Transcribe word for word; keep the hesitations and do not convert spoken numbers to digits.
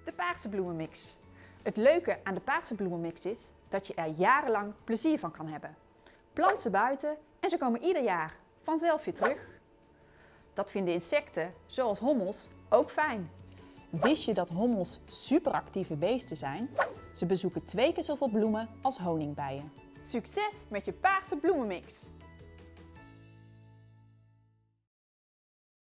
De paarse bloemenmix. Het leuke aan de paarse bloemenmix is dat je er jarenlang plezier van kan hebben. Plant ze buiten en ze komen ieder jaar vanzelf weer terug. Dat vinden insecten, zoals hommels, ook fijn. Wist je dat hommels superactieve beesten zijn? Ze bezoeken twee keer zoveel bloemen als honingbijen. Succes met je paarse bloemenmix!